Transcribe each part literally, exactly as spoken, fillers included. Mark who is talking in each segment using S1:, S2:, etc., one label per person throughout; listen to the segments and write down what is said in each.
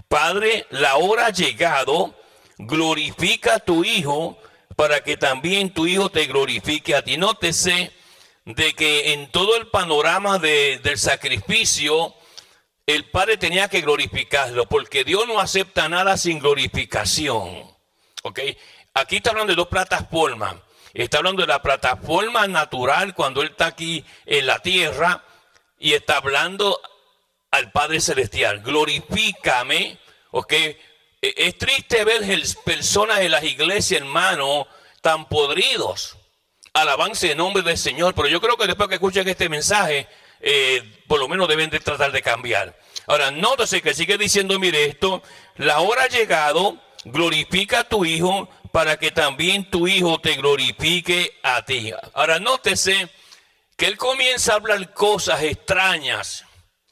S1: Padre, la hora ha llegado, glorifica a tu Hijo, para que también tu Hijo te glorifique a ti. Nótese de que en todo el panorama de, del sacrificio, el Padre tenía que glorificarlo, porque Dios no acepta nada sin glorificación. ¿Ok? Aquí está hablando de dos plataformas. Está hablando de la plataforma natural cuando Él está aquí en la tierra, y está hablando al Padre Celestial. Glorifícame. ¿Ok? Es triste ver personas en las iglesias, hermano, tan podridos. Alabanza en nombre del Señor. Pero yo creo que después que escuchen este mensaje, eh, por lo menos deben de tratar de cambiar. Ahora, nótese que sigue diciendo, mire esto: la hora ha llegado, glorifica a tu Hijo, para que también tu Hijo te glorifique a ti. Ahora, nótese que Él comienza a hablar cosas extrañas,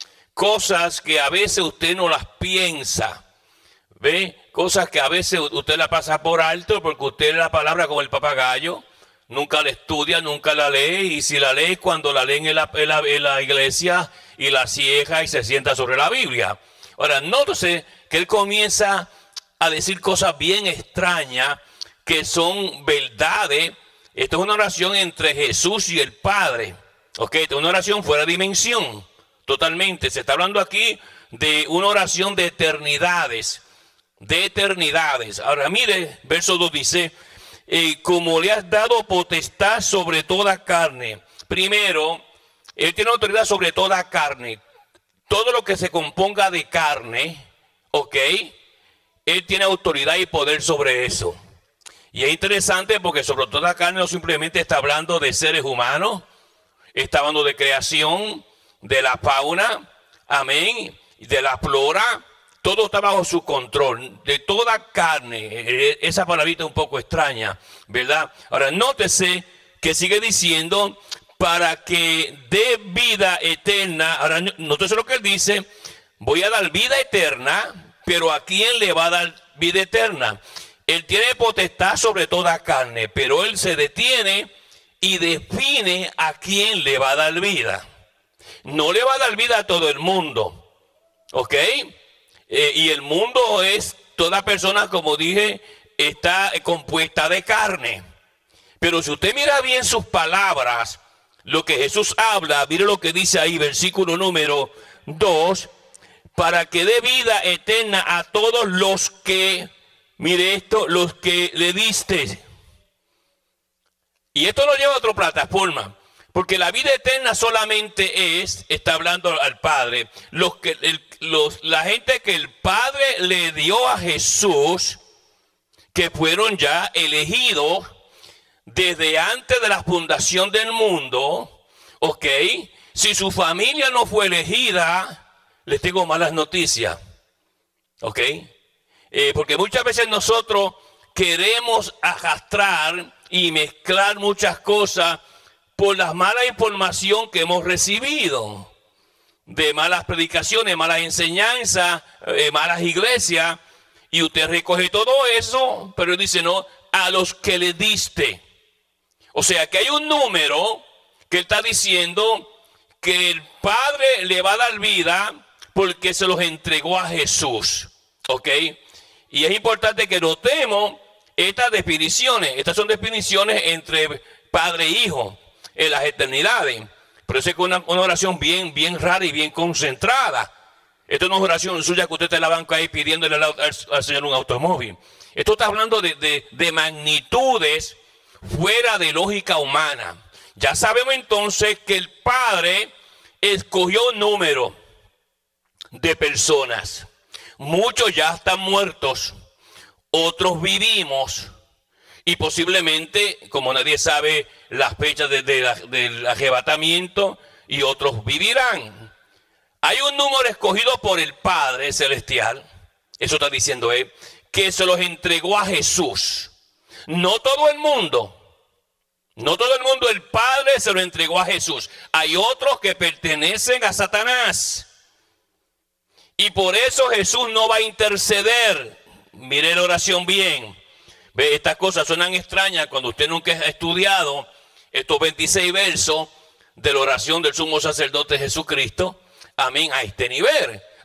S1: cosas que a veces usted no las piensa. ¿Ve? Cosas que a veces usted la pasa por alto porque usted lee la palabra como el papagayo, nunca la estudia, nunca la lee, y si la lee, cuando la leen en la, en la, en la iglesia, y la cieja y se sienta sobre la Biblia. Ahora, nótese que él comienza a decir cosas bien extrañas que son verdades. Esta es una oración entre Jesús y el Padre. Ok, esta es una oración fuera de dimensión, totalmente. Se está hablando aquí de una oración de eternidades. De eternidades. Ahora mire, verso dos dice, eh, como le has dado potestad sobre toda carne. Primero, Él tiene autoridad sobre toda carne. Todo lo que se componga de carne, ok, Él tiene autoridad y poder sobre eso. Y es interesante porque sobre toda carne no simplemente está hablando de seres humanos, está hablando de creación, de la fauna, amén, de la flora. Todo está bajo su control, de toda carne. Esa palabrita es un poco extraña, ¿verdad? Ahora, nótese que sigue diciendo, para que dé vida eterna. Ahora, nótese lo que él dice: voy a dar vida eterna, pero ¿a quién le va a dar vida eterna? Él tiene potestad sobre toda carne, pero él se detiene y define a quién le va a dar vida. No le va a dar vida a todo el mundo, ¿ok? Eh, y el mundo es toda persona, como dije, está compuesta de carne. Pero si usted mira bien sus palabras, lo que Jesús habla, mire lo que dice ahí, versículo número dos, para que dé vida eterna a todos los que, mire esto, los que le diste. Y esto lo lleva a otra plataforma. Porque la vida eterna solamente es, está hablando al Padre, los que, el, los, la gente que el Padre le dio a Jesús, que fueron ya elegidos desde antes de la fundación del mundo, ok. Si su familia no fue elegida, les tengo malas noticias, ok. Eh, porque muchas veces nosotros queremos arrastrar y mezclar muchas cosas por la mala información que hemos recibido, de malas predicaciones, malas enseñanzas, eh, malas iglesias, y usted recoge todo eso, pero dice, no, a los que le diste. O sea, que hay un número que él está diciendo que el Padre le va a dar vida porque se los entregó a Jesús, ¿ok? Y es importante que notemos estas definiciones. Estas son definiciones entre Padre e Hijo en las eternidades. Pero eso es una, una oración bien, bien rara y bien concentrada. Esto no es oración suya que usted está en la banca ahí pidiéndole al, al, al Señor un automóvil. Esto está hablando de, de, de magnitudes fuera de lógica humana. Ya sabemos entonces que el Padre escogió un número de personas. Muchos ya están muertos, otros vivimos. Y posiblemente, como nadie sabe las fechas de, de la, del arrebatamiento, y otros vivirán. Hay un número escogido por el Padre Celestial, eso está diciendo él, que se los entregó a Jesús. No todo el mundo, no todo el mundo, el Padre se lo entregó a Jesús. Hay otros que pertenecen a Satanás. Y por eso Jesús no va a interceder. Mire la oración bien. Ve, estas cosas suenan extrañas cuando usted nunca ha estudiado estos veintiséis versos de la oración del sumo sacerdote Jesucristo. Amén, a este nivel.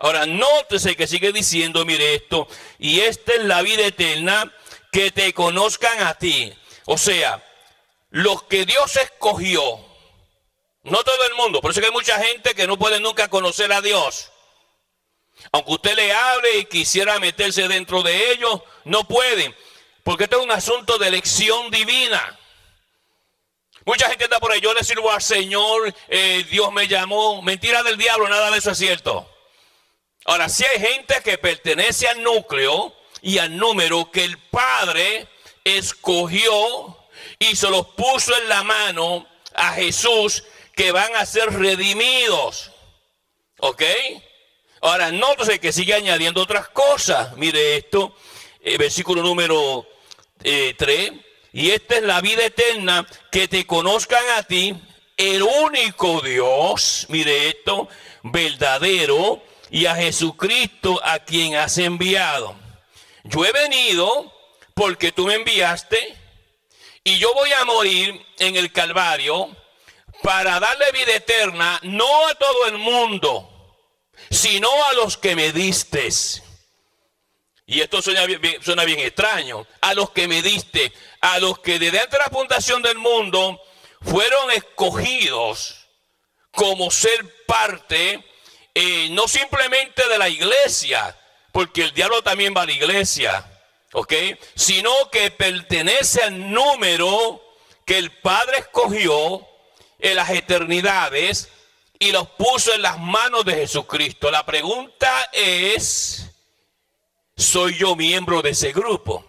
S1: Ahora, nótese que sigue diciendo, mire esto, y esta es la vida eterna, que te conozcan a ti. O sea, los que Dios escogió, no todo el mundo, por eso que hay mucha gente que no puede nunca conocer a Dios. Aunque usted le hable y quisiera meterse dentro de ellos, no pueden, porque esto es un asunto de elección divina. Mucha gente anda por ahí, yo le sirvo al Señor, eh, Dios me llamó. Mentira del diablo, nada de eso es cierto. Ahora, sí hay gente que pertenece al núcleo y al número que el Padre escogió y se los puso en la mano a Jesús, que van a ser redimidos. ¿Ok? Ahora, nótese que sigue añadiendo otras cosas. Mire esto, eh, versículo número eh, tres. Y esta es la vida eterna, que te conozcan a ti, el único Dios, mire esto, verdadero, y a Jesucristo a quien has enviado. Yo he venido porque tú me enviaste, y yo voy a morir en el Calvario para darle vida eterna, no a todo el mundo, sino a los que me distes. Y esto suena bien, suena bien extraño. A los que me diste, a los que desde antes de la fundación del mundo fueron escogidos como ser parte, eh, no simplemente de la iglesia, porque el diablo también va a la iglesia, ¿ok? Sino que pertenece al número que el Padre escogió en las eternidades y los puso en las manos de Jesucristo. La pregunta es, ¿soy yo miembro de ese grupo?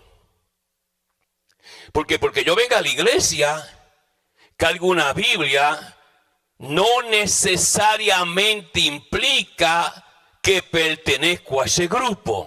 S1: Porque porque yo venga a la iglesia, cargo una Biblia, no necesariamente implica que pertenezco a ese grupo.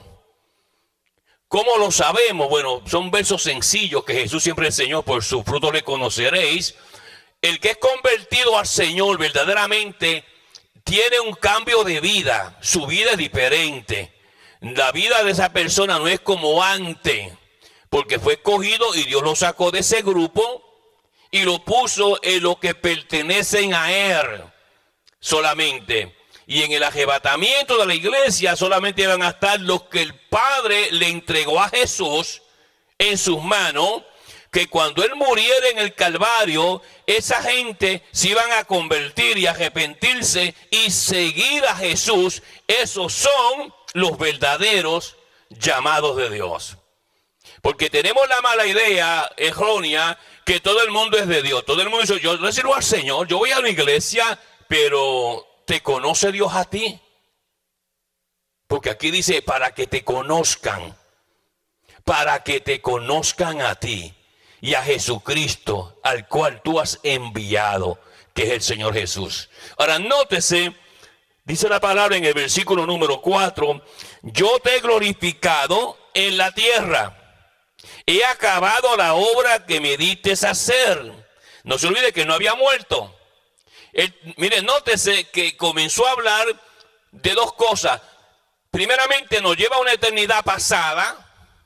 S1: ¿Cómo lo sabemos? Bueno, son versos sencillos que Jesús siempre enseñó: por sus frutos le conoceréis. El que es convertido al Señor verdaderamente tiene un cambio de vida, su vida es diferente. La vida de esa persona no es como antes, porque fue escogido y Dios lo sacó de ese grupo y lo puso en lo que pertenecen a Él solamente. Y en el arrebatamiento de la iglesia solamente van a estar los que el Padre le entregó a Jesús en sus manos, que cuando Él muriera en el Calvario, esa gente se iban a convertir y arrepentirse y seguir a Jesús. Esos son los verdaderos llamados de Dios. Porque tenemos la mala idea errónea que todo el mundo es de Dios. Todo el mundo dice: yo le sirvo al Señor, yo voy a la iglesia, pero ¿te conoce Dios a ti? Porque aquí dice: para que te conozcan, para que te conozcan a ti y a Jesucristo, al cual tú has enviado, que es el Señor Jesús. Ahora nótese, dice la palabra en el versículo número cuatro: yo te he glorificado en la tierra, he acabado la obra que me diste hacer. No se olvide que no había muerto. Él, mire, nótese que comenzó a hablar de dos cosas. Primeramente, nos lleva a una eternidad pasada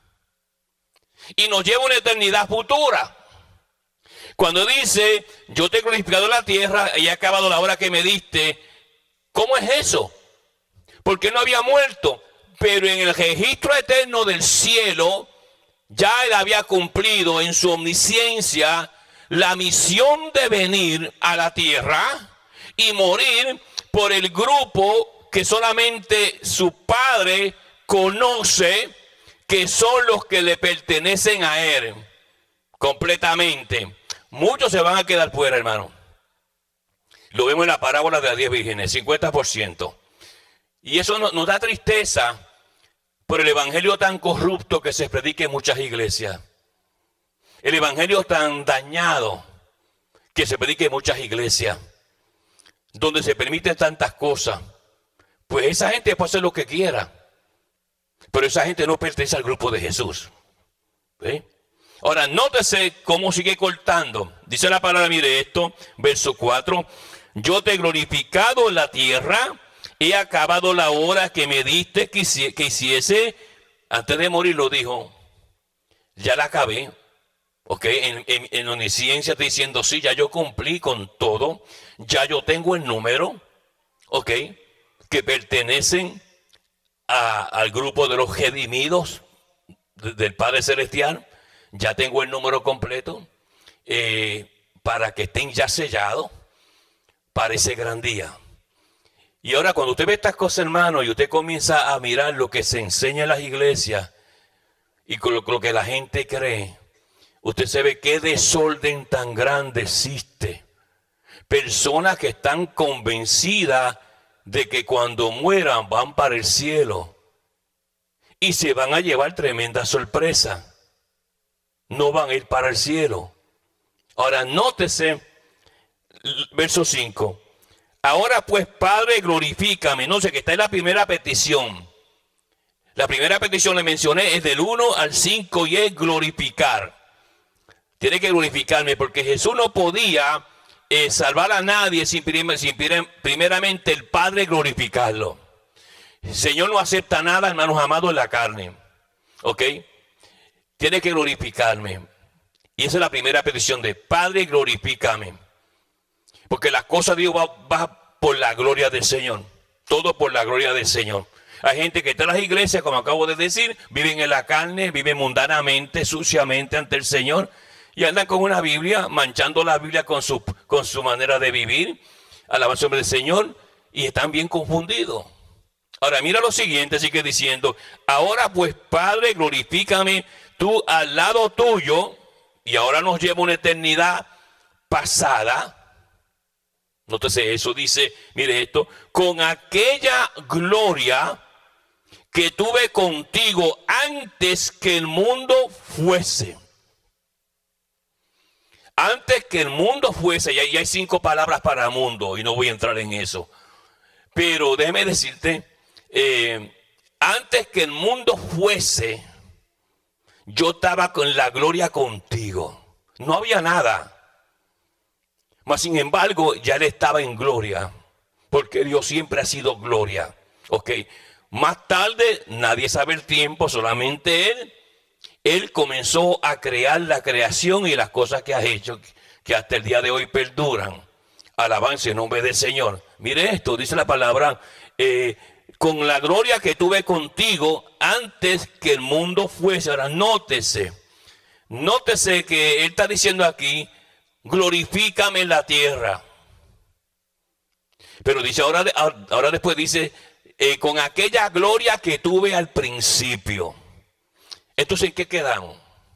S1: y nos lleva a una eternidad futura. Cuando dice: yo te he glorificado en la tierra y he acabado la obra que me diste, ¿cómo es eso? Porque no había muerto, pero en el registro eterno del cielo ya Él había cumplido en su omnisciencia la misión de venir a la tierra y morir por el grupo que solamente su Padre conoce, que son los que le pertenecen a Él completamente. Muchos se van a quedar fuera, hermano. Lo vemos en la parábola de las diez vírgenes, cincuenta por ciento. Y eso nos, nos da tristeza por el evangelio tan corrupto que se predica en muchas iglesias. El evangelio tan dañado que se predica en muchas iglesias, donde se permiten tantas cosas. Pues esa gente puede hacer lo que quiera, pero esa gente no pertenece al grupo de Jesús. ¿Sí? Ahora, nótese cómo sigue cortando. Dice la palabra, mire esto, verso cuatro: yo te he glorificado en la tierra, he acabado la obra que me diste que hiciese. Antes de morir lo dijo: ya la acabé. Ok, en, en, en omnisciencia está diciendo: sí, ya yo cumplí con todo, ya yo tengo el número, ok, que pertenecen a, al grupo de los redimidos de, del Padre Celestial. Ya tengo el número completo eh, para que estén ya sellados para ese gran día. Y ahora cuando usted ve estas cosas, hermano, y usted comienza a mirar lo que se enseña en las iglesias y con lo, con lo que la gente cree, usted se ve qué desorden tan grande existe. Personas que están convencidas de que cuando mueran van para el cielo y se van a llevar tremenda sorpresa. No van a ir para el cielo. Ahora nótese, verso cinco. Ahora pues, Padre, glorifícame. No sé, que está en la primera petición. La primera petición le mencioné es del uno al cinco y es glorificar. Tiene que glorificarme porque Jesús no podía eh, salvar a nadie sin, prim sin prim primeramente el Padre glorificarlo. El Señor no acepta nada, hermanos amados, en la carne. ¿Ok? Tiene que glorificarme. Y esa es la primera petición de Padre, glorifícame. Porque las cosas de Dios va, va por la gloria del Señor. Todo por la gloria del Señor. Hay gente que está en las iglesias, como acabo de decir, viven en la carne, viven mundanamente, suciamente ante el Señor. Y andan con una Biblia, manchando la Biblia con su, con su manera de vivir. Alabanza del Señor. Y están bien confundidos. Ahora mira lo siguiente, sigue diciendo. Ahora pues, Padre, glorifícame tú al lado tuyo. Y ahora nos lleva una eternidad pasada. Nótese eso, dice, mire esto, con aquella gloria que tuve contigo antes que el mundo fuese. Antes que el mundo fuese, y hay, y hay cinco palabras para mundo, y no voy a entrar en eso. Pero déjeme decirte, eh, antes que el mundo fuese, yo estaba con la gloria contigo. No había nada. Mas sin embargo, ya él estaba en gloria, porque Dios siempre ha sido gloria. Ok, más tarde, nadie sabe el tiempo, solamente Él. Él comenzó a crear la creación y las cosas que ha hecho, que hasta el día de hoy perduran. Alabanza en nombre del Señor. Mire esto, dice la palabra, eh, con la gloria que tuve contigo antes que el mundo fuese. Ahora, nótese, nótese que Él está diciendo aquí, glorifícame en la tierra. Pero dice ahora, ahora después dice, eh, con aquella gloria que tuve al principio. Entonces, ¿en qué quedamos?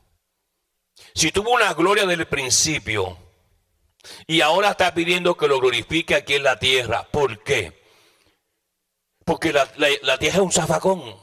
S1: Si tuvo una gloria del principio y ahora está pidiendo que lo glorifique aquí en la tierra, ¿por qué? Porque la, la, la tierra es un zafacón.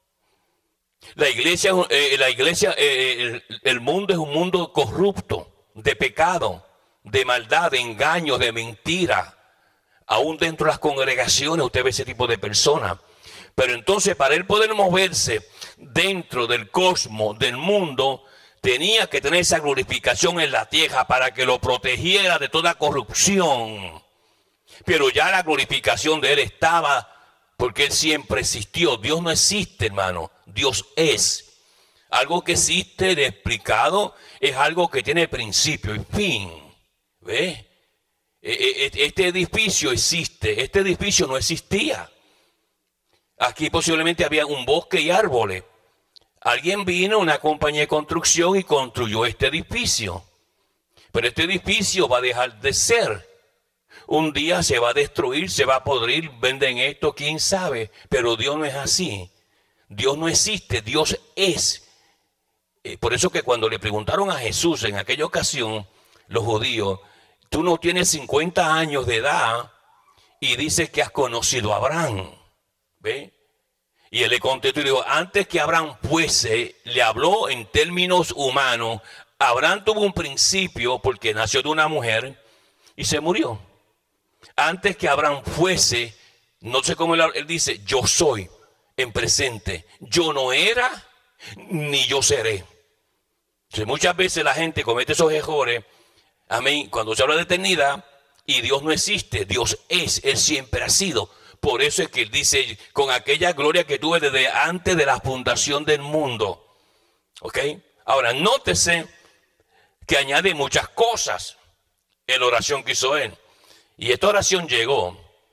S1: La iglesia, eh, la iglesia eh, el, el mundo es un mundo corrupto, de pecado, de maldad, de engaño, de mentira. Aún dentro de las congregaciones usted ve ese tipo de personas. Pero entonces, para él poder moverse dentro del cosmos, del mundo, tenía que tener esa glorificación en la tierra para que lo protegiera de toda corrupción. Pero ya la glorificación de él estaba, porque él siempre existió. Dios no existe, hermano. Dios es. Algo que existe de explicado es algo que tiene principio y fin. ¿Ve? Este edificio existe. Este edificio no existía. Aquí posiblemente había un bosque y árboles. Alguien vino, una compañía de construcción y construyó este edificio. Pero este edificio va a dejar de ser. Un día se va a destruir, se va a podrir, venden esto, quién sabe. Pero Dios no es así. Dios no existe, Dios es. Por eso que cuando le preguntaron a Jesús en aquella ocasión, los judíos, tú no tienes cincuenta años de edad y dices que has conocido a Abraham. ¿Ve? Y él le contestó y dijo, antes que Abraham fuese, le habló en términos humanos. Abraham tuvo un principio porque nació de una mujer y se murió. Antes que Abraham fuese, no sé cómo él, él dice, yo soy en presente. Yo no era ni yo seré. Entonces, muchas veces la gente comete esos errores. Amén. Cuando se habla de eternidad y Dios no existe, Dios es, Él siempre ha sido. Por eso es que Él dice, con aquella gloria que tuve desde antes de la fundación del mundo. ¿Ok? Ahora, nótese que añade muchas cosas en la oración que hizo Él. Y esta oración llegó,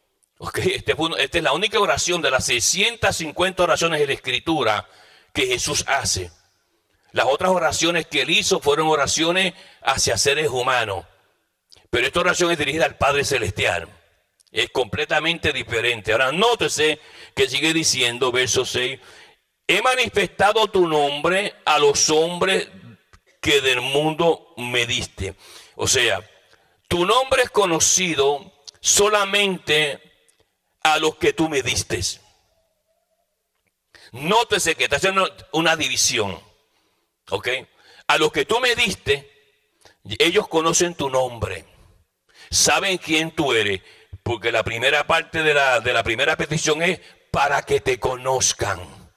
S1: Okay, este fue, esta es la única oración de las seiscientas cincuenta oraciones de la Escritura que Jesús hace. Las otras oraciones que él hizo fueron oraciones hacia seres humanos. Pero esta oración es dirigida al Padre Celestial. Es completamente diferente. Ahora nótese que sigue diciendo, verso seis. He manifestado tu nombre a los hombres que del mundo me diste. O sea, tu nombre es conocido solamente a los que tú me diste. Nótese que está haciendo una división. ¿Ok? A los que tú me diste, ellos conocen tu nombre. Saben quién tú eres. Porque la primera parte de la, de la primera petición es para que te conozcan.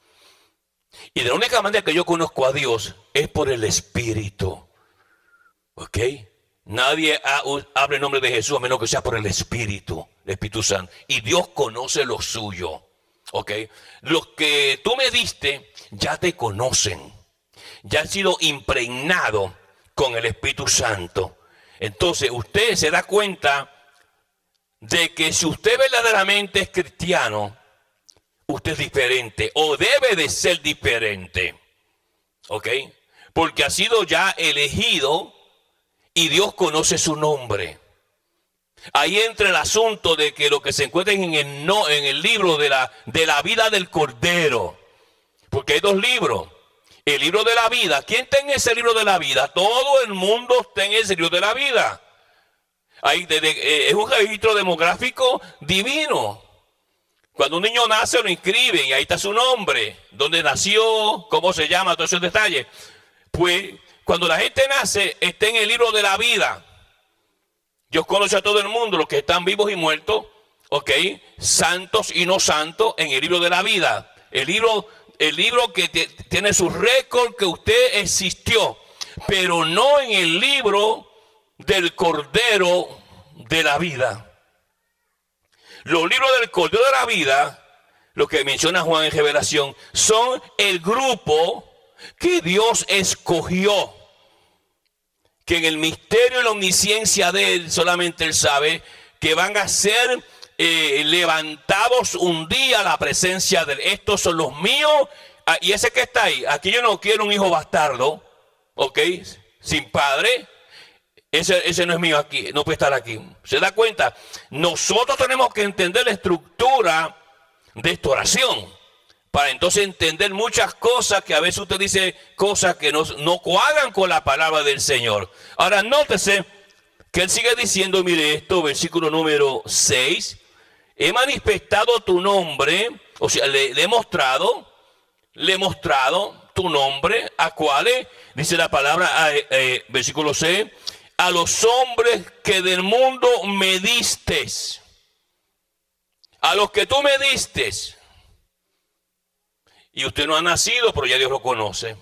S1: Y de la única manera que yo conozco a Dios es por el Espíritu. ¿Ok? Nadie ha, habla en nombre de Jesús a menos que sea por el Espíritu, el Espíritu Santo. Y Dios conoce lo suyo. ¿Ok? Los que tú me diste ya te conocen. Ya han sido impregnados con el Espíritu Santo. Entonces usted se da cuenta de que si usted verdaderamente es cristiano, usted es diferente o debe de ser diferente. ¿Ok? Porque ha sido ya elegido y Dios conoce su nombre. Ahí entra el asunto de que lo que se encuentra en el, no, en el libro de la, de la vida del Cordero. Porque hay dos libros. El libro de la vida. ¿Quién está en ese libro de la vida? Todo el mundo está en ese libro de la vida. Ahí de, de, eh, es un registro demográfico divino. Cuando un niño nace lo inscriben y ahí está su nombre. Dónde nació, cómo se llama, todos esos detalles. Pues cuando la gente nace está en el libro de la vida. Dios conoce a todo el mundo, los que están vivos y muertos. Ok, santos y no santos en el libro de la vida. El libro... El libro que tiene su récord que usted existió, pero no en el libro del Cordero de la vida. Los libros del Cordero de la vida, lo que menciona Juan en Revelación, son el grupo que Dios escogió. Que en el misterio y la omnisciencia de Él, solamente Él sabe, que van a ser Eh, levantados un día a la presencia de él. Estos son los míos. Ah, y ese que está ahí, aquí yo no quiero un hijo bastardo, ok, sin padre. Ese, ese no es mío aquí, no puede estar aquí. ¿Se da cuenta? Nosotros tenemos que entender la estructura de esta oración para entonces entender muchas cosas que a veces usted dice cosas que no, no cuadran con la palabra del Señor. Ahora nótese que él sigue diciendo, mire esto, versículo número seis. He manifestado tu nombre, o sea, le, le he mostrado, le he mostrado tu nombre, ¿a cuáles? Dice la palabra, eh, eh, versículo seis, a los hombres que del mundo me distes, a los que tú me distes. Y usted no ha nacido, pero ya Dios lo conoce.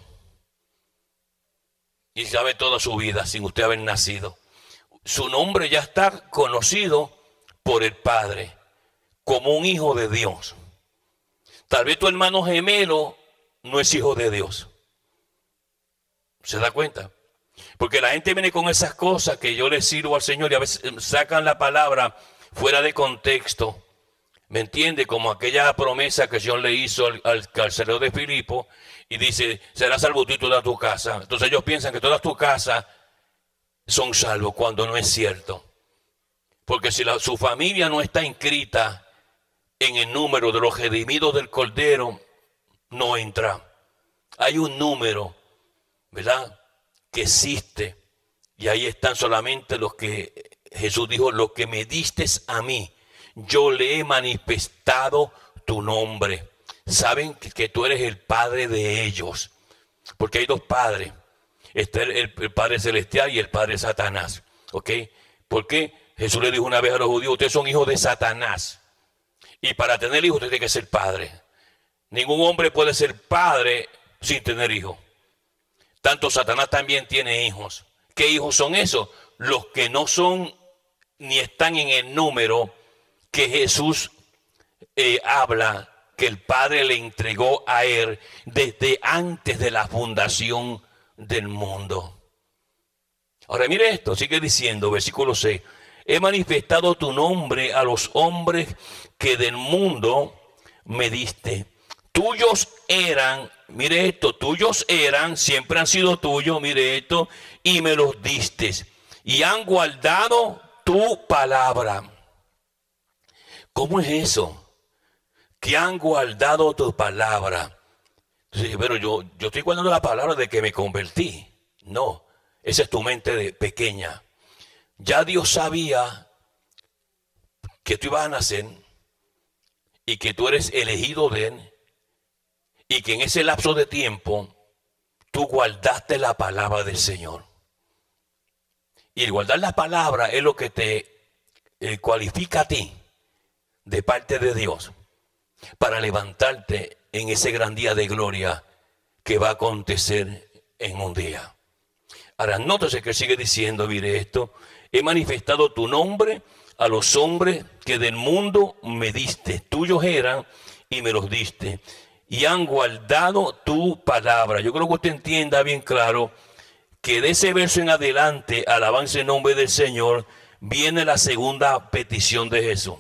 S1: Y sabe toda su vida sin usted haber nacido. Su nombre ya está conocido por el Padre como un hijo de Dios. Tal vez tu hermano gemelo no es hijo de Dios. ¿Se da cuenta? Porque la gente viene con esas cosas que yo le sirvo al Señor y a veces sacan la palabra fuera de contexto. ¿Me entiende? Como aquella promesa que el Señor le hizo al, al carcelero de Filipo y dice, serás salvo tú y toda tu casa. Entonces ellos piensan que todas tus casas son salvos cuando no es cierto. Porque si la, su familia no está inscrita en el número de los redimidos del Cordero, no entra. Hay un número, ¿verdad?, que existe. Y ahí están solamente los que Jesús dijo, los que me diste a mí, yo le he manifestado tu nombre. Saben que, que tú eres el Padre de ellos. Porque hay dos padres. Está el, el, el Padre Celestial y el Padre Satanás. ¿Ok? ¿Por qué? Jesús le dijo una vez a los judíos, ustedes son hijos de Satanás. Y para tener hijos usted tiene que ser padre. Ningún hombre puede ser padre sin tener hijos. Tanto Satanás también tiene hijos. ¿Qué hijos son esos? Los que no son ni están en el número que Jesús eh, habla, que el Padre le entregó a él desde antes de la fundación del mundo. Ahora mire esto, sigue diciendo, versículo seis. he manifestado tu nombre a los hombres que del mundo me diste. Tuyos eran, mire esto, tuyos eran, siempre han sido tuyos, mire esto, y me los diste. Y han guardado tu palabra. ¿Cómo es eso? Que han guardado tu palabra. Entonces, pero yo, yo estoy guardando la palabra de que me convertí. No, esa es tu mente de pequeña. Ya Dios sabía que tú ibas a nacer y que tú eres elegido de Él y que en ese lapso de tiempo tú guardaste la palabra del Señor. Y el guardar la palabra es lo que te eh, cualifica a ti de parte de Dios para levantarte en ese gran día de gloria que va a acontecer en un día. Ahora, nótese que él sigue diciendo, mire esto, he manifestado tu nombre a los hombres que del mundo me diste, tuyos eran y me los diste, y han guardado tu palabra. Yo creo que usted entienda bien claro que de ese verso en adelante, alabanza en nombre del Señor, viene la segunda petición de Jesús.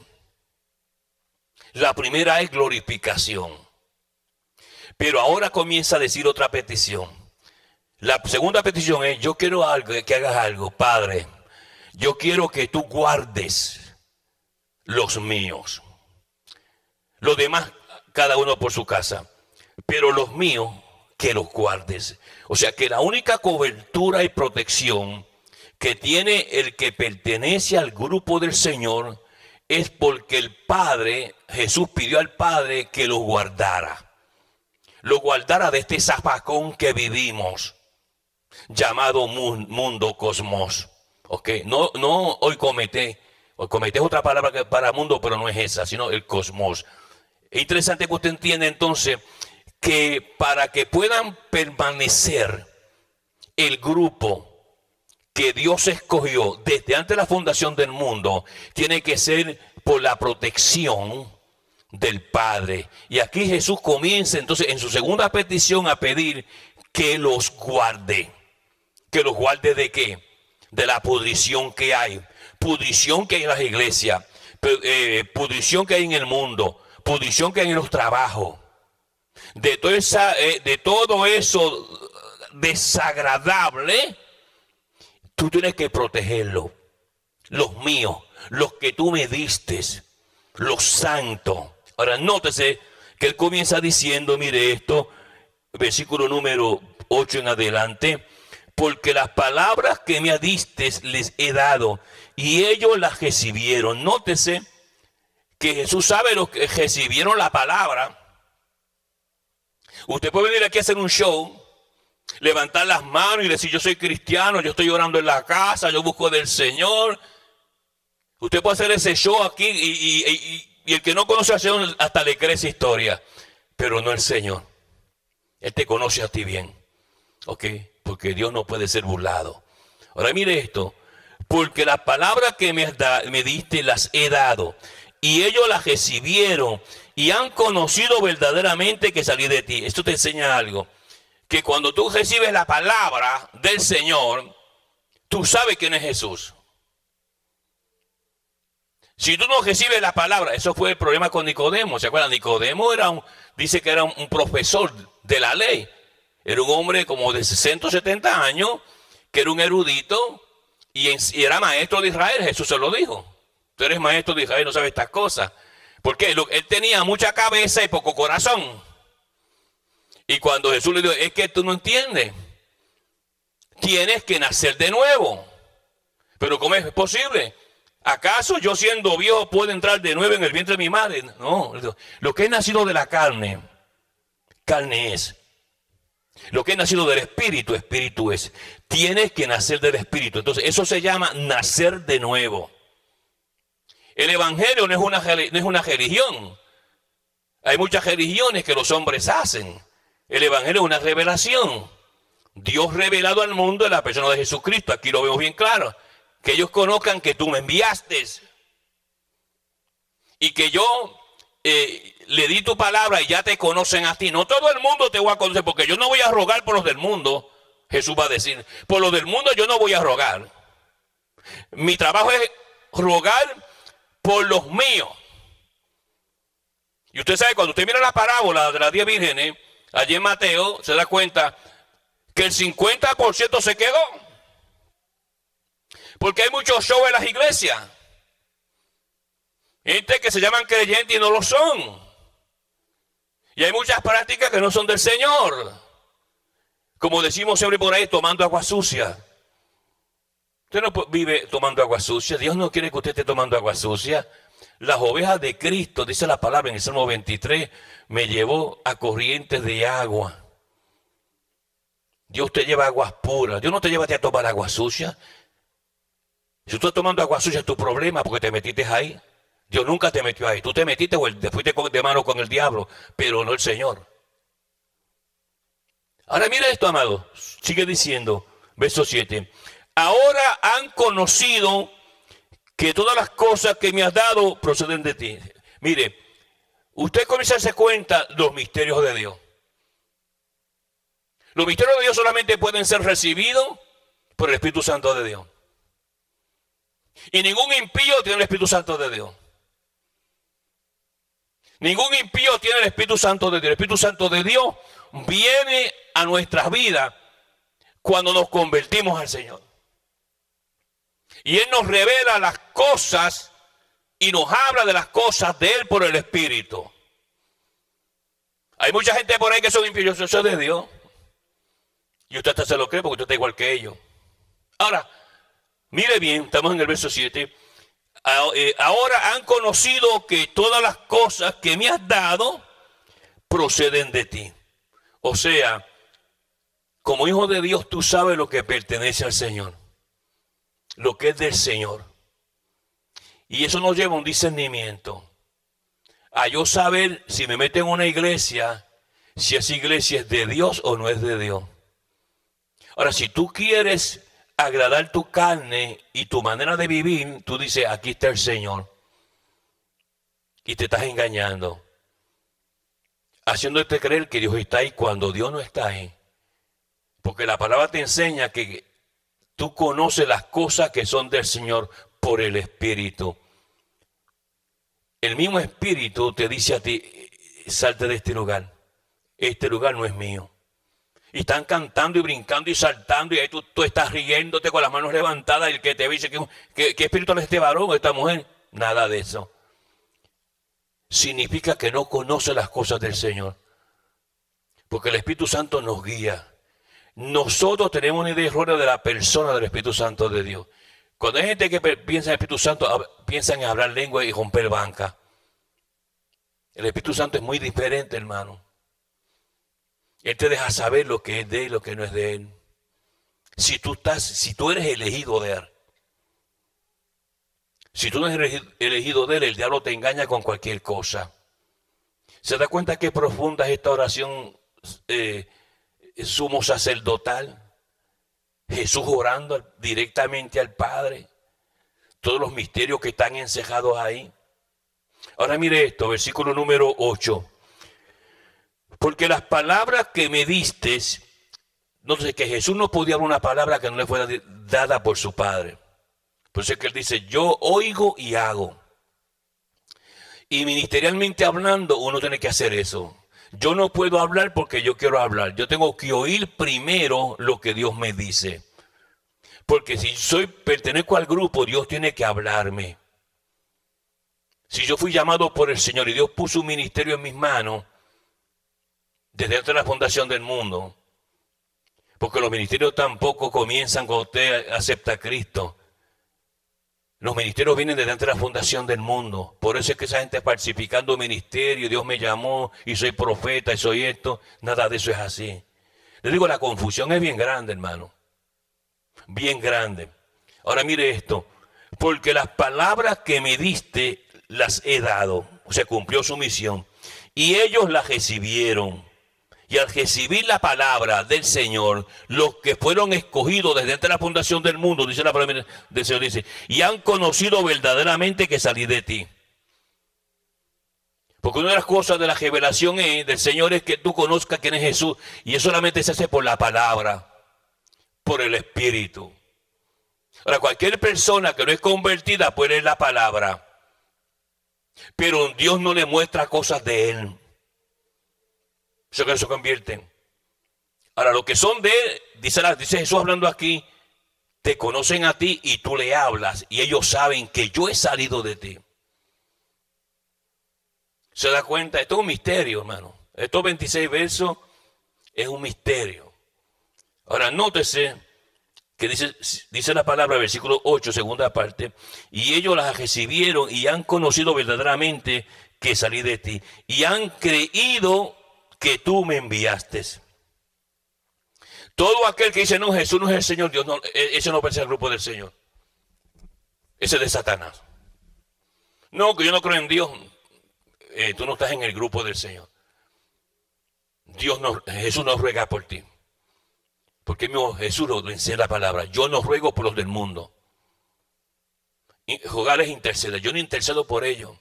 S1: La primera es glorificación. Pero ahora comienza a decir otra petición. La segunda petición es, yo quiero algo, que hagas algo, Padre. Yo quiero que tú guardes los míos. Los demás, cada uno por su casa. Pero los míos, que los guardes. O sea que la única cobertura y protección que tiene el que pertenece al grupo del Señor es porque el Padre, Jesús pidió al Padre que los guardara. Lo guardara de este zafacón que vivimos, llamado mundo, cosmos. Okay. No, no hoy comete, hoy comete es otra palabra que para mundo, pero no es esa, sino el cosmos. Es interesante que usted entienda entonces que para que puedan permanecer el grupo que Dios escogió desde antes de la fundación del mundo, tiene que ser por la protección del Padre. Y aquí Jesús comienza entonces en su segunda petición a pedir que los guarde. ¿Que los guarde de qué? De la pudrición que hay. Pudrición que hay en las iglesias, eh, pudrición que hay en el mundo, pudrición que hay en los trabajos. De, toda esa, eh, de todo eso desagradable, tú tienes que protegerlo. Los míos, los que tú me diste, los santos. Ahora nótese que él comienza diciendo, mire esto, versículo número ocho en adelante, porque las palabras que me diste les he dado y ellos las recibieron. Nótese que Jesús sabe los que recibieron la palabra. Usted puede venir aquí a hacer un show, levantar las manos y decir, yo soy cristiano, yo estoy orando en la casa, yo busco del Señor. Usted puede hacer ese show aquí y, y, y, y el que no conoce al Señor hasta le cree esa historia, pero no el Señor. Él te conoce a ti bien, ¿ok? Porque Dios no puede ser burlado. Ahora mire esto, porque las palabras que me, da, me diste las he dado y ellos las recibieron y han conocido verdaderamente que salí de ti. Esto te enseña algo. Que cuando tú recibes la palabra del Señor, tú sabes quién es Jesús. Si tú no recibes la palabra, eso fue el problema con Nicodemo. ¿Se acuerdan? Nicodemo era un, dice que era un, un profesor de la ley. Era un hombre como de sesenta o setenta años, que era un erudito y, en, y era maestro de Israel. Jesús se lo dijo. Tú eres maestro de Israel, no sabes estas cosas. Porque él, él tenía mucha cabeza y poco corazón. Y cuando Jesús le dijo, es que tú no entiendes. Tienes que nacer de nuevo. Pero ¿cómo es posible? ¿Acaso yo siendo viejo puedo entrar de nuevo en el vientre de mi madre? No, lo que es nacido de la carne, carne es. Lo que es nacido del espíritu, espíritu es. Tienes que nacer del espíritu. Entonces eso se llama nacer de nuevo. El evangelio no es una, no es una religión. Hay muchas religiones que los hombres hacen. El evangelio es una revelación. Dios revelado al mundo en la persona de Jesucristo. Aquí lo vemos bien claro. Que ellos conozcan que tú me enviaste. Y que yo eh, le di tu palabra y ya te conocen a ti. No todo el mundo te va a conocer porque yo no voy a rogar por los del mundo. Jesús va a decir, por los del mundo yo no voy a rogar. Mi trabajo es rogar por los míos. Y usted sabe, cuando usted mira la parábola de las diez vírgenes, allí en Mateo, se da cuenta que el cincuenta por ciento se quedó. Porque hay muchos shows en las iglesias. Gente que se llaman creyentes y no lo son. Y hay muchas prácticas que no son del Señor. Como decimos siempre por ahí, tomando agua sucia. Usted no vive tomando agua sucia. Dios no quiere que usted esté tomando agua sucia. Las ovejas de Cristo, dice la palabra en el Salmo veintitrés, me llevó a corrientes de agua. Dios te lleva aguas puras. Dios no te lleva a, ti a tomar agua sucia. Si tú estás tomando agua sucia es tu problema porque te metiste ahí. Dios nunca te metió ahí. Tú te metiste o te fuiste de mano con el diablo, pero no el Señor. Ahora mira esto, amado. Sigue diciendo, verso siete. Ahora han conocido que todas las cosas que me has dado proceden de ti. Mire, usted comienza a darse cuenta de los misterios de Dios. Los misterios de Dios solamente pueden ser recibidos por el Espíritu Santo de Dios. Y ningún impío tiene el Espíritu Santo de Dios. Ningún impío tiene el Espíritu Santo de Dios. El Espíritu Santo de Dios viene a nuestras vidas cuando nos convertimos al Señor. Y Él nos revela las cosas y nos habla de las cosas de Él por el Espíritu. Hay mucha gente por ahí que son impíos. Yo soy de Dios. Y usted hasta se lo cree porque usted está igual que ellos. Ahora, mire bien, estamos en el verso siete. Ahora han conocido que todas las cosas que me has dado proceden de ti. O sea, como hijo de Dios, tú sabes lo que pertenece al Señor. Lo que es del Señor. Y eso nos lleva a un discernimiento. A yo saber si me meto en una iglesia, si esa iglesia es de Dios o no es de Dios. Ahora, si tú quieres agradar tu carne y tu manera de vivir, tú dices, aquí está el Señor. Y te estás engañando. Haciéndote creer que Dios está ahí cuando Dios no está ahí. Porque la palabra te enseña que tú conoces las cosas que son del Señor por el Espíritu. El mismo Espíritu te dice a ti, salte de este lugar. Este lugar no es mío. Y están cantando y brincando y saltando y ahí tú, tú estás riéndote con las manos levantadas y el que te dice, ¿qué, qué, qué espíritu es este varón o esta mujer? Nada de eso. Significa que no conoce las cosas del Señor. Porque el Espíritu Santo nos guía. Nosotros tenemos una idea errónea de la persona del Espíritu Santo de Dios. Cuando hay gente que piensa en el Espíritu Santo, piensa en hablar lengua y romper banca. El Espíritu Santo es muy diferente, hermano. Él te deja saber lo que es de él y lo que no es de él. Si tú estás, si tú eres elegido de él. Si tú no eres elegido de él, el diablo te engaña con cualquier cosa. ¿Se da cuenta qué profunda es esta oración eh, sumo sacerdotal? Jesús orando directamente al Padre. Todos los misterios que están encejados ahí. Ahora mire esto, versículo número ocho. Porque las palabras que me diste, no sé, que Jesús no podía hablar una palabra que no le fuera dada por su Padre. Por eso es que Él dice, yo oigo y hago. Y ministerialmente hablando, uno tiene que hacer eso. Yo no puedo hablar porque yo quiero hablar. Yo tengo que oír primero lo que Dios me dice. Porque si soy, pertenezco al grupo, Dios tiene que hablarme. Si yo fui llamado por el Señor y Dios puso un ministerio en mis manos, desde antes de la fundación del mundo, porque los ministerios tampoco comienzan cuando usted acepta a Cristo. Los ministerios vienen desde antes de la fundación del mundo. Por eso es que esa gente está participando en ministerio, Dios me llamó y soy profeta y soy esto. Nada de eso es así. Le digo, la confusión es bien grande, hermano. Bien grande. Ahora mire esto. Porque las palabras que me diste las he dado. Se cumplió su misión. Y ellos las recibieron. Y al recibir la palabra del Señor, los que fueron escogidos desde antes de la fundación del mundo, dice la palabra del Señor, dice, y han conocido verdaderamente que salí de ti. Porque una de las cosas de la revelación es, del Señor es que tú conozcas quién es Jesús. Y eso solamente se hace por la palabra, por el Espíritu. Ahora, cualquier persona que no es convertida puede leer la palabra, pero Dios no le muestra cosas de él. Eso que no se convierten. Ahora, los que son de él, dice, dice Jesús hablando aquí, te conocen a ti y tú le hablas y ellos saben que yo he salido de ti. ¿Se da cuenta? Esto es un misterio, hermano. Estos veintiséis versos es un misterio. Ahora, nótese que dice, dice la palabra, versículo ocho, segunda parte, y ellos las recibieron y han conocido verdaderamente que salí de ti y han creído que tú me enviaste. Todo aquel que dice, no, Jesús no es el Señor, Dios no, ese no pertenece al grupo del Señor. Ese es de Satanás. No, que yo no creo en Dios. Eh, tú no estás en el grupo del Señor. Dios no, Jesús no ruega por ti. Porque mismo Jesús lo enseña la palabra. Yo no ruego por los del mundo. Jugar es interceder. Yo no intercedo por ellos.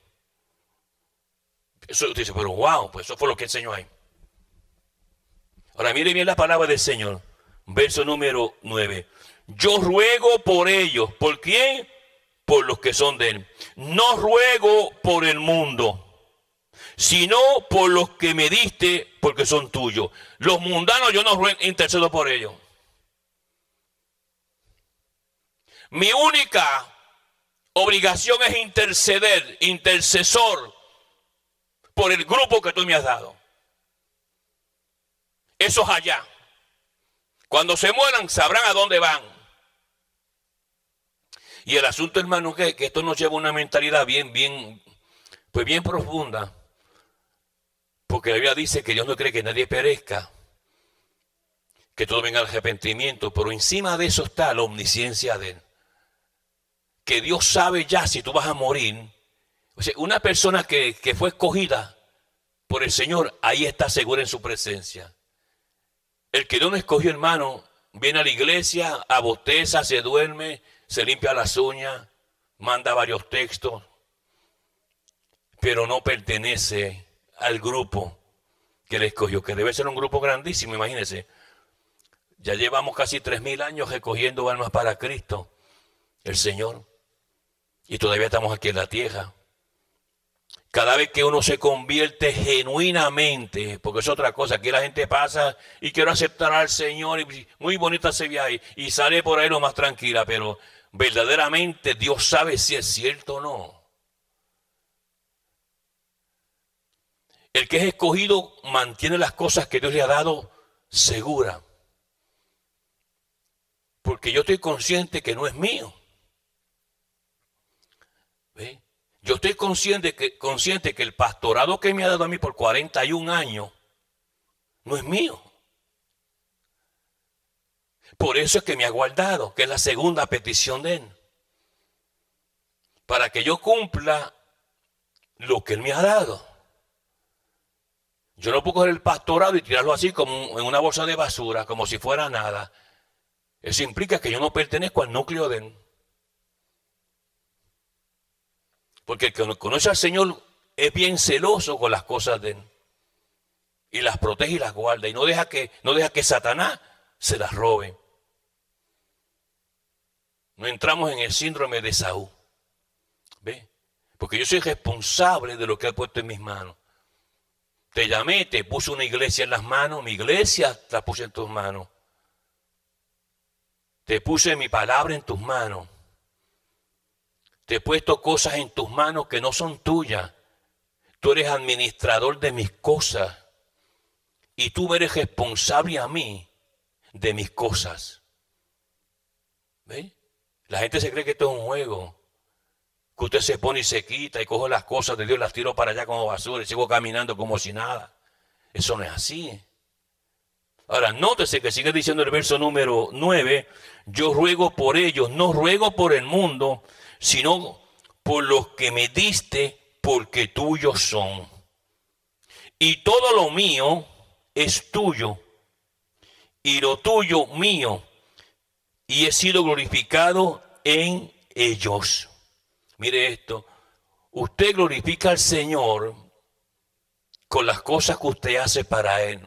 S1: Eso dice, pero wow, pues eso fue lo que enseñó ahí. Ahora mire bien la palabra del Señor. Verso número nueve. Yo ruego por ellos. ¿Por quién? Por los que son de él. No ruego por el mundo, sino por los que me diste, porque son tuyos. Los mundanos yo no ruego, intercedo por ellos. Mi única obligación es interceder, intercesor, por el grupo que tú me has dado. Esos allá. Cuando se mueran sabrán a dónde van. Y el asunto, hermano, que, que esto nos lleva a una mentalidad bien, bien, pues bien profunda. Porque la Biblia dice que Dios no cree que nadie perezca, que todo venga al arrepentimiento, pero encima de eso está la omnisciencia de él. Que Dios sabe ya si tú vas a morir. O sea, una persona que, que fue escogida por el Señor, ahí está segura en su presencia. El que no nos escogió, hermano, viene a la iglesia, abosteza, se duerme, se limpia las uñas, manda varios textos, pero no pertenece al grupo que le escogió, que debe ser un grupo grandísimo, imagínense. Ya llevamos casi tres mil años recogiendo almas para Cristo, el Señor, y todavía estamos aquí en la tierra. Cada vez que uno se convierte genuinamente, porque es otra cosa, aquí la gente pasa y quiero aceptar al Señor, y muy bonita ese viaje, y sale por ahí lo más tranquila, pero verdaderamente Dios sabe si es cierto o no. El que es escogido mantiene las cosas que Dios le ha dado seguras. Porque yo estoy consciente que no es mío. ¿Ve? Yo estoy consciente que, consciente que el pastorado que me ha dado a mí por cuarenta y un años no es mío. Por eso es que me ha guardado, que es la segunda petición de él. Para que yo cumpla lo que él me ha dado. Yo no puedo coger el pastorado y tirarlo así como en una bolsa de basura, como si fuera nada. Eso implica que yo no pertenezco al núcleo de él. Porque el que conoce al Señor es bien celoso con las cosas de él. Y las protege y las guarda. Y no deja que, no deja que Satanás se las robe. No entramos en el síndrome de Saúl. ¿Ve? Porque yo soy responsable de lo que ha puesto en mis manos. Te llamé, te puse una iglesia en las manos, mi iglesia la puse en tus manos. Te puse mi palabra en tus manos. Te he puesto cosas en tus manos que no son tuyas. Tú eres administrador de mis cosas. Y tú me eres responsable a mí de mis cosas. ¿Ve? La gente se cree que esto es un juego. Que usted se pone y se quita y cojo las cosas de Dios, las tiro para allá como basura y sigo caminando como si nada. Eso no es así. Ahora, nótese que sigue diciendo el verso número nueve, yo ruego por ellos, no ruego por el mundo, sino por los que me diste, porque tuyos son. Y todo lo mío es tuyo, y lo tuyo mío, y he sido glorificado en ellos. Mire esto, usted glorifica al Señor con las cosas que usted hace para Él.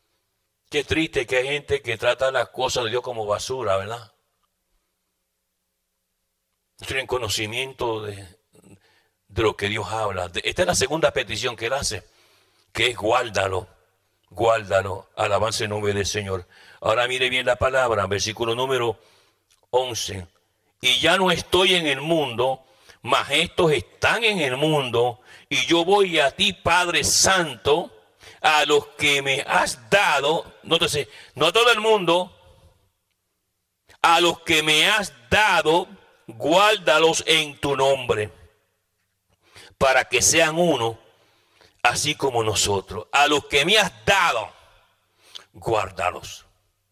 S1: Qué triste que hay gente que trata las cosas de Dios como basura, ¿verdad? no tienen conocimiento de, de lo que Dios habla. Esta es la segunda petición que él hace, que es guárdalo, guárdalo, alabanza en nombre del Señor. Ahora mire bien la palabra, versículo número once. Y ya no estoy en el mundo, mas estos están en el mundo, y yo voy a ti, Padre Santo, a los que me has dado, nótese, no a todo el mundo, a los que me has dado, guárdalos en tu nombre, para que sean uno, así como nosotros. A los que me has dado, guárdalos.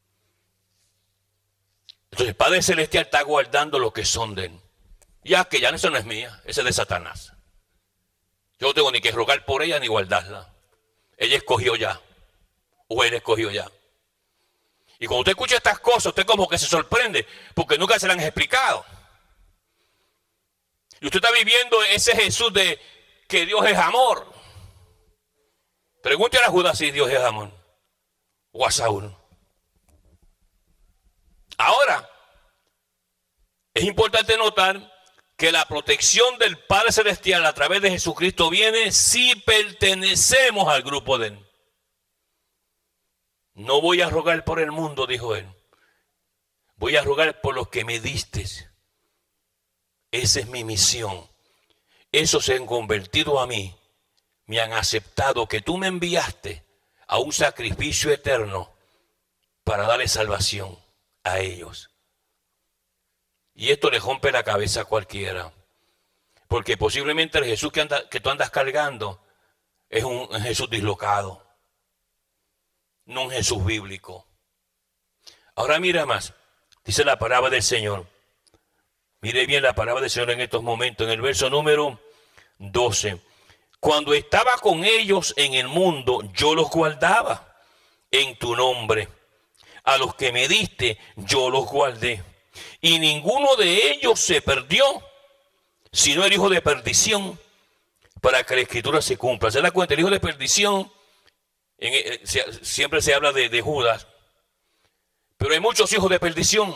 S1: Entonces el Padre Celestial está guardando lo que son de él. Ya que ya eso no es mía, ese es de Satanás. Yo no tengo ni que rogar por ella ni guardarla. Ella escogió ya, o él escogió ya. Y cuando usted escucha estas cosas, usted como que se sorprende, porque nunca se le han explicado. Y usted está viviendo ese Jesús de que Dios es amor. Pregúntale a Judas si Dios es amor, o a Saúl. Ahora, es importante notar que la protección del Padre Celestial a través de Jesucristo viene si pertenecemos al grupo de él. No voy a rogar por el mundo, dijo él. Voy a rogar por los que me diste. Esa es mi misión. Esos se han convertido a mí. Me han aceptado que tú me enviaste a un sacrificio eterno para darle salvación a ellos. Y esto le rompe la cabeza a cualquiera. Porque posiblemente el Jesús que, anda, que tú andas cargando es un, un Jesús dislocado. No un Jesús bíblico. Ahora mira más. Dice la palabra del Señor. Mire bien la palabra del Señor en estos momentos. En el verso número doce. Cuando estaba con ellos en el mundo, yo los guardaba en tu nombre. A los que me diste, yo los guardé. Y ninguno de ellos se perdió, sino el hijo de perdición, para que la escritura se cumpla. ¿Se da cuenta? El hijo de perdición, en, eh, se, siempre se habla de, de Judas, pero hay muchos hijos de perdición.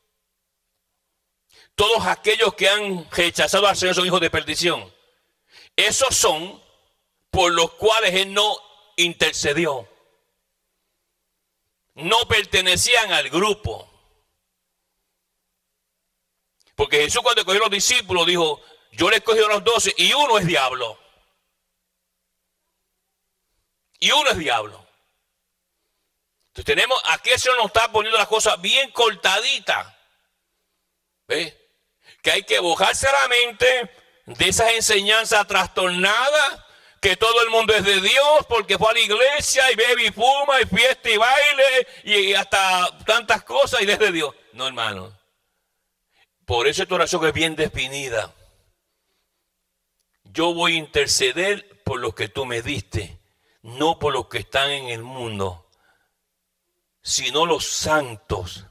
S1: Todos aquellos que han rechazado al Señor son hijos de perdición. Esos son por los cuales Él no intercedió. No pertenecían al grupo. Porque Jesús cuando escogió a los discípulos dijo, yo le escogí a los doce y uno es diablo. Y uno es diablo. Entonces tenemos, aquí el Señor nos está poniendo las cosas bien cortaditas. ¿Ves? Que hay que bojarse la mente de esas enseñanzas trastornadas, que todo el mundo es de Dios porque fue a la iglesia y bebe y fuma y fiesta y baile y hasta tantas cosas y es de Dios. No, hermano. Por eso esta oración es bien definida. Yo voy a interceder por los que tú me diste, no por los que están en el mundo, sino los santos.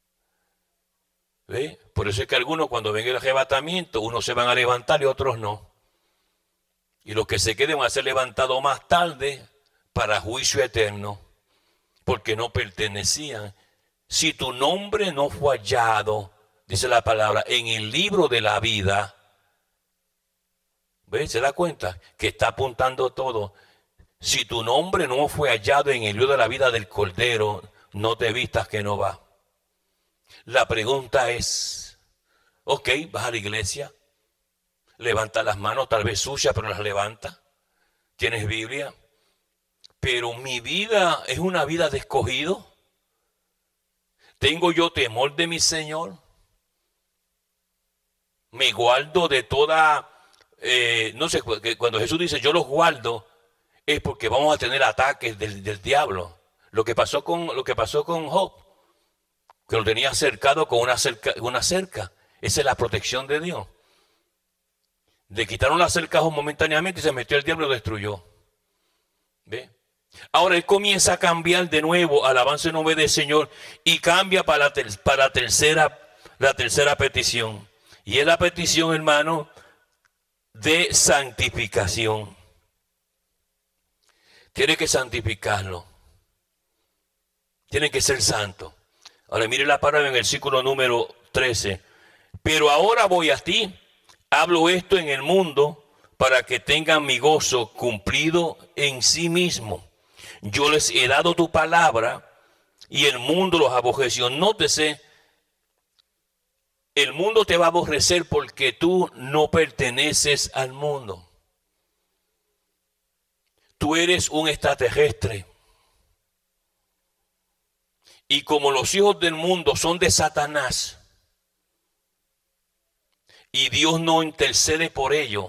S1: ¿Ve? Por eso es que algunos cuando venga el arrebatamiento, unos se van a levantar y otros no. Y los que se queden van a ser levantados más tarde para juicio eterno, porque no pertenecían. Si tu nombre no fue hallado, dice la palabra, en el libro de la vida. ¿Ves? ¿Se da cuenta? Que está apuntando todo. Si tu nombre no fue hallado en el libro de la vida del Cordero, no te vistas que no va. La pregunta es, ok, vas a la iglesia, levanta las manos, tal vez sucias, pero las levanta. Tienes Biblia. Pero mi vida es una vida de escogido. ¿Tengo yo temor de mi Señor? Me guardo de toda, eh, no sé, cuando Jesús dice yo los guardo, es porque vamos a tener ataques del, del diablo. Lo que pasó con, lo que pasó con Job, que lo tenía cercado con una cerca, una cerca. Esa es la protección de Dios. Le quitaron la cerca momentáneamente y se metió el diablo y lo destruyó. ¿Ve? Ahora él comienza a cambiar de nuevo, alabanza en nombre del Señor, y cambia para la, ter, para la tercera, la tercera petición. Y es la petición, hermano, de santificación. Tiene que santificarlo. Tiene que ser santo. Ahora mire la palabra en el versículo número trece. Pero ahora voy a ti, hablo esto en el mundo para que tengan mi gozo cumplido en sí mismo. Yo les he dado tu palabra y el mundo los aborreció. Nótese, el mundo te va a aborrecer porque tú no perteneces al mundo. Tú eres un extraterrestre. Y como los hijos del mundo son de Satanás, y Dios no intercede por ellos,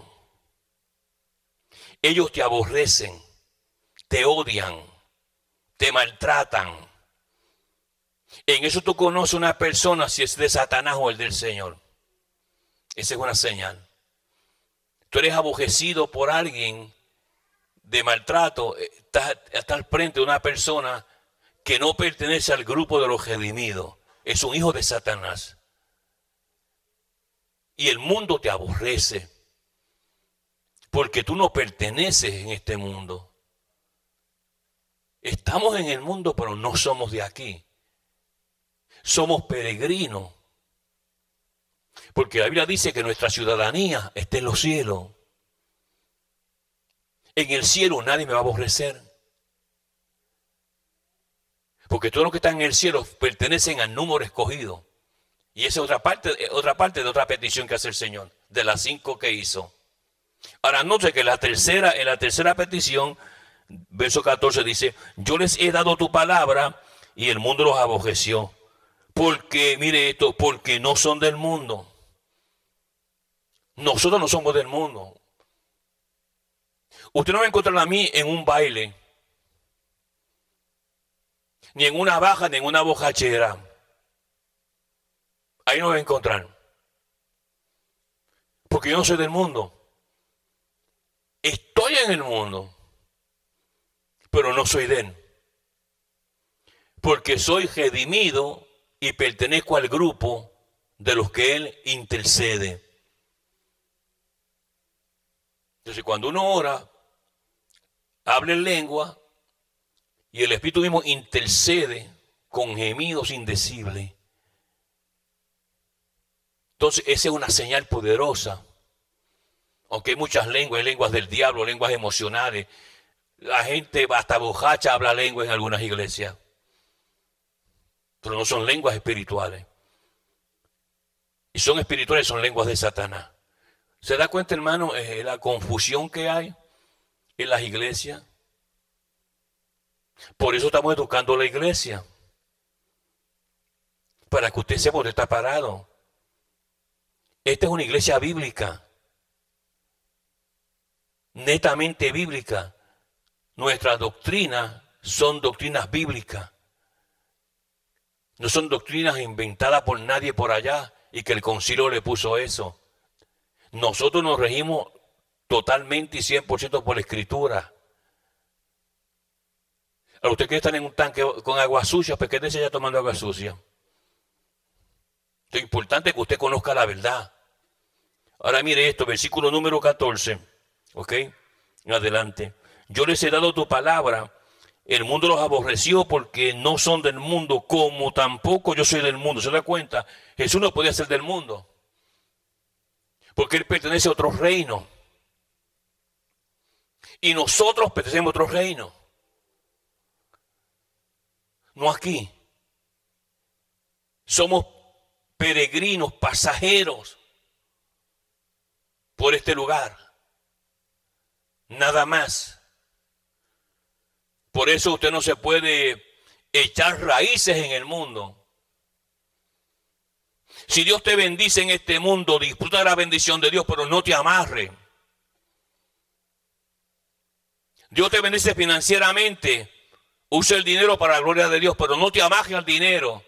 S1: ellos te aborrecen, te odian, te maltratan. En eso tú conoces una persona si es de Satanás o el del Señor. Esa es una señal. Tú eres aborrecido por alguien de maltrato, estás, estás al frente de una persona que no pertenece al grupo de los redimidos. Es un hijo de Satanás. Y el mundo te aborrece porque tú no perteneces en este mundo. Estamos en el mundo, pero no somos de aquí. Somos peregrinos. Porque la Biblia dice que nuestra ciudadanía está en los cielos. En el cielo nadie me va a aborrecer. Porque todos los que están en el cielo pertenecen al número escogido. Y esa es otra parte, otra parte de otra petición que hace el Señor, de las cinco que hizo. Ahora note que la tercera, en la tercera petición, verso catorce dice, yo les he dado tu palabra y el mundo los aborreció. Porque, mire esto, porque no son del mundo. Nosotros no somos del mundo. Usted no va a encontrar a mí en un baile, ni en una baja, ni en una bocachera. Ahí no va a encontrar. Porque yo no soy del mundo. Estoy en el mundo, pero no soy de él. Porque soy redimido y pertenezco al grupo de los que él intercede. Entonces, cuando uno ora, habla en lengua y el Espíritu mismo intercede con gemidos indecibles. Entonces, esa es una señal poderosa. Aunque hay muchas lenguas, hay lenguas del diablo, lenguas emocionales. La gente hasta bojacha habla lengua en algunas iglesias. Pero no son lenguas espirituales. Y son espirituales, son lenguas de Satanás. ¿Se da cuenta, hermano, eh, la confusión que hay en las iglesias? Por eso estamos educando a la iglesia. Para que usted sepa dónde está parado. Esta es una iglesia bíblica. Netamente bíblica. Nuestras doctrinas son doctrinas bíblicas. No son doctrinas inventadas por nadie por allá y que el concilio le puso eso. Nosotros nos regimos totalmente y cien por ciento por la Escritura. Ahora, usted quiere estar en un tanque con agua sucia, pues quédese ya tomando agua sucia. Lo importante es que usted conozca la verdad. Ahora mire esto, versículo número catorce. ¿Ok? Adelante. Yo les he dado tu palabra. El mundo los aborreció porque no son del mundo, como tampoco yo soy del mundo. ¿Se da cuenta? Jesús no podía ser del mundo. Porque él pertenece a otro reino. Y nosotros pertenecemos a otro reino. No aquí. Somos peregrinos, pasajeros por este lugar. Nada más. Por eso usted no se puede echar raíces en el mundo. Si Dios te bendice en este mundo, disfruta de la bendición de Dios, pero no te amarre. Dios te bendice financieramente, usa el dinero para la gloria de Dios, pero no te amarres al dinero.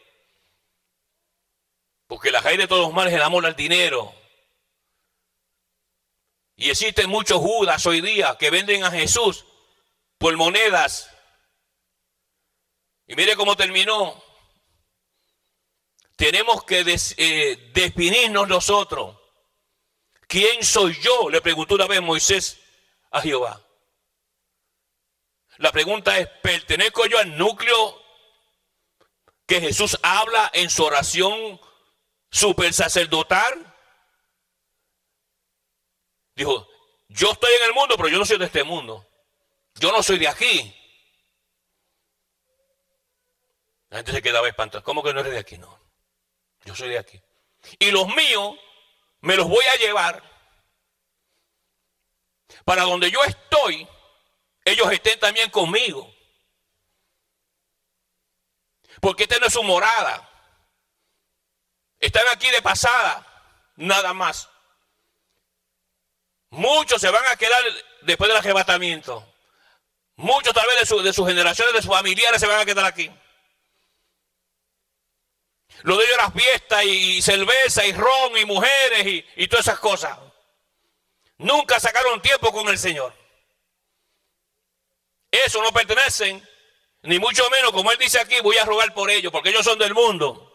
S1: Porque la raíz de todos los males es el amor al dinero. Y existen muchos judas hoy día que venden a Jesús por monedas. Y mire cómo terminó. Tenemos que des, eh, definirnos nosotros. ¿Quién soy yo? Le preguntó una vez Moisés a Jehová. La pregunta es, ¿pertenezco yo al núcleo que Jesús habla en su oración super sacerdotal. Dijo, yo estoy en el mundo, pero yo no soy de este mundo. Yo no soy de aquí. La gente se quedaba espantada. ¿Cómo que no eres de aquí? No, yo soy de aquí. Y los míos me los voy a llevar para donde yo estoy, ellos estén también conmigo. Porque esta no es su morada. Están aquí de pasada, nada más. Muchos se van a quedar después del arrebatamiento. Muchos tal vez de, su, de sus generaciones, de sus familiares se van a quedar aquí. Lo de ellos era fiesta y, y cerveza y ron y mujeres y, y todas esas cosas. Nunca sacaron tiempo con el Señor. Eso no pertenecen, ni mucho menos, como Él dice aquí, voy a rogar por ellos, porque ellos son del mundo.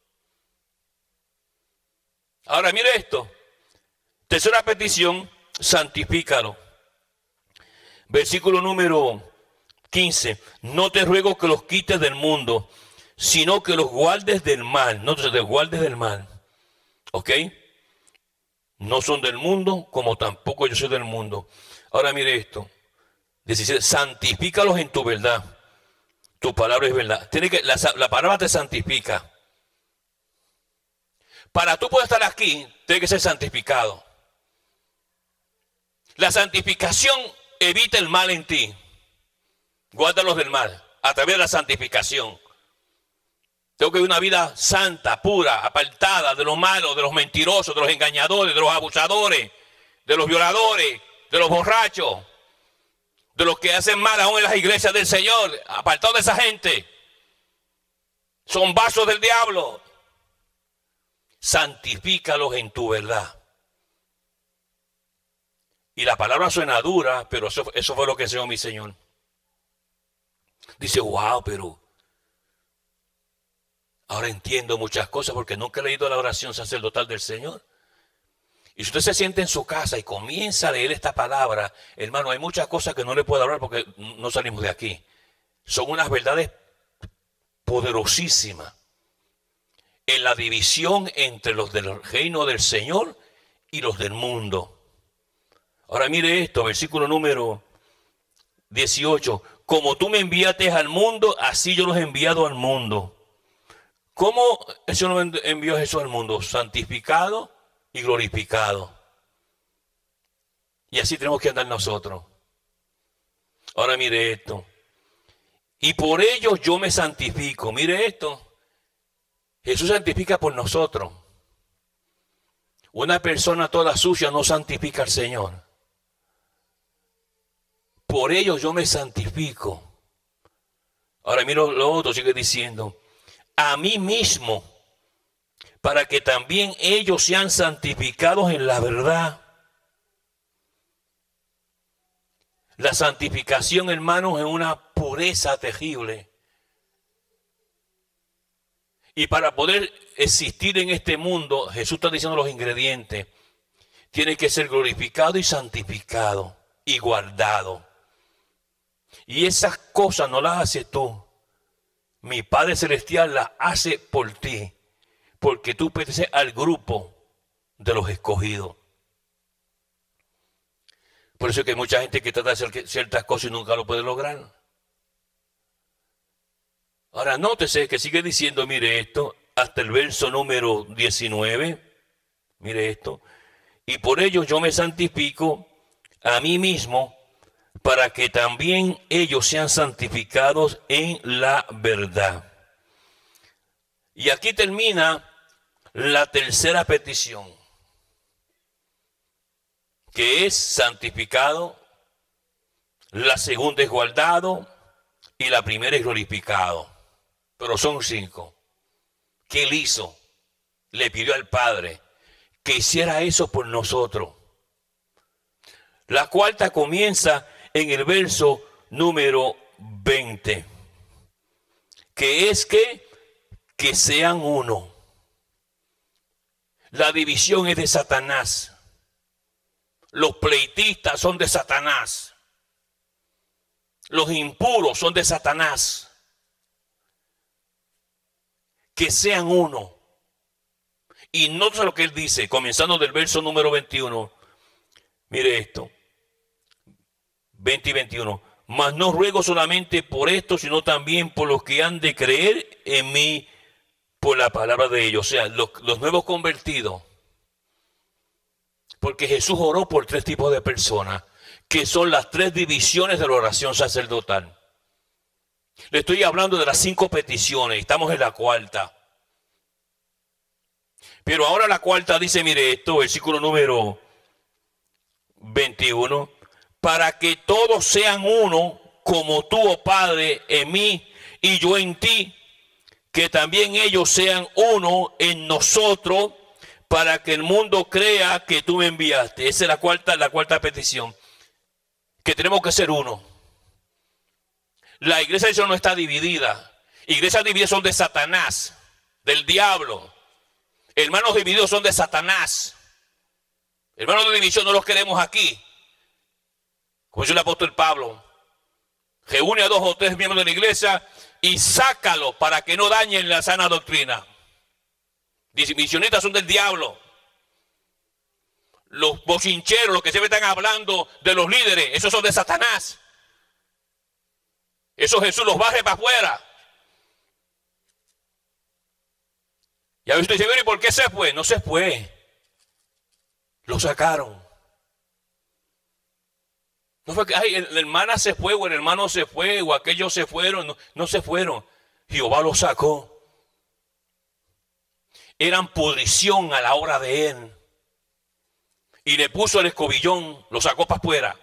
S1: Ahora mire esto. Tercera petición, santifícalo. Versículo número quince. No te ruego que los quites del mundo, sino que los guardes del mal. No te guardes del mal. ¿Ok? No son del mundo, como tampoco yo soy del mundo. Ahora mire esto. diecisiete. Santifícalos en tu verdad. Tu palabra es verdad. Tiene que, la, la palabra te santifica. Para tú poder estar aquí, tiene que ser santificado. La santificación evita el mal en ti. Guárdalos del mal a través de la santificación. Tengo que vivir una vida santa, pura, apartada de lo malo, de los mentirosos, de los engañadores, de los abusadores, de los violadores, de los borrachos, de los que hacen mal aún en las iglesias del Señor. Apartado de esa gente. Son vasos del diablo. Santifícalos en tu verdad. Y la palabra suena dura, pero eso, eso fue lo que enseñó mi Señor. Dice, wow, pero ahora entiendo muchas cosas porque nunca he leído la oración sacerdotal del Señor. Y si usted se siente en su casa y comienza a leer esta palabra, hermano, hay muchas cosas que no le puedo hablar porque no salimos de aquí. Son unas verdades poderosísimas en la división entre los del reino del Señor y los del mundo. Ahora mire esto, versículo número dieciocho. Como tú me enviaste al mundo, así yo los he enviado al mundo. ¿Cómo el Señor envió a Jesús al mundo? Santificado y glorificado. Y así tenemos que andar nosotros. Ahora mire esto. Y por ello yo me santifico. Mire esto. Jesús santifica por nosotros. Una persona toda sucia no santifica al Señor. Por ello yo me santifico. Ahora mira lo otro, sigue diciendo. A mí mismo, para que también ellos sean santificados en la verdad. La santificación, hermanos, es una pureza terrible. Y para poder existir en este mundo, Jesús está diciendo los ingredientes. Tiene que ser glorificado y santificado y guardado. Y esas cosas no las haces tú. Mi Padre Celestial las hace por ti. Porque tú perteneces al grupo de los escogidos. Por eso es que hay mucha gente que trata de hacer ciertas cosas y nunca lo puede lograr. Ahora nótese que sigue diciendo, mire esto, hasta el verso número diecinueve. Mire esto. Y por ello yo me santifico a mí mismo, para que también ellos sean santificados en la verdad. Y aquí termina la tercera petición, que es santificado, la segunda es guardado y la primera es glorificado. Pero son cinco. ¿Qué él hizo? Le pidió al Padre que hiciera eso por nosotros. La cuarta comienza en el verso número veinte, que es que, que sean uno. La división es de Satanás. Los pleitistas son de Satanás. Los impuros son de Satanás. Que sean uno. Y nota lo que él dice, comenzando del verso número veintiuno. Mire esto, veinte y veintiuno. Mas no ruego solamente por esto, sino también por los que han de creer en mí por la palabra de ellos. O sea, los, los nuevos convertidos. Porque Jesús oró por tres tipos de personas, que son las tres divisiones de la oración sacerdotal. Le estoy hablando de las cinco peticiones, estamos en la cuarta. Pero ahora la cuarta dice, mire esto, versículo número veintiuno. Para que todos sean uno, como tú, oh Padre, en mí y yo en ti, que también ellos sean uno en nosotros, para que el mundo crea que tú me enviaste. Esa es la cuarta, la cuarta petición. Que tenemos que ser uno. La iglesia de Dios no está dividida. Iglesias divididas son de Satanás, del diablo. Hermanos divididos son de Satanás. Hermanos de división no los queremos aquí. Como dice el apóstol Pablo, reúne a dos o tres miembros de la iglesia y sácalo para que no dañen la sana doctrina. Divisionistas son del diablo. Los bochincheros, los que siempre están hablando de los líderes, esos son de Satanás. Eso Jesús los baje para afuera. Y a veces usted dice, ¿y por qué se fue? No se fue. Lo sacaron. No fue que ay, la hermana se fue o el hermano se fue o aquellos se fueron. No, no se fueron. Jehová los sacó. Eran pudrición a la hora de él. Y le puso el escobillón, lo sacó para afuera.